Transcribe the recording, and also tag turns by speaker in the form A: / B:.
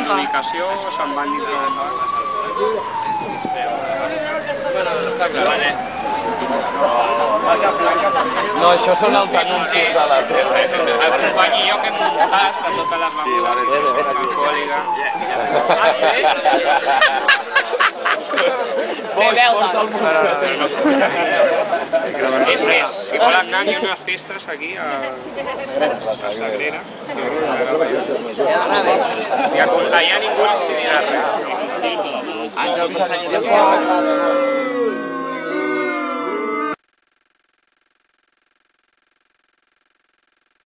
A: comunicació se'n van dir que...
B: Bueno, està clar.
C: No, això són els anuncis de la tele.
A: El company i jo que hem muntat a totes les begudes alcohòliques.
C: Porta el
A: És més, si volen anar hi ha unes festes aquí a la Sagrera. I allà ningú decidirà res.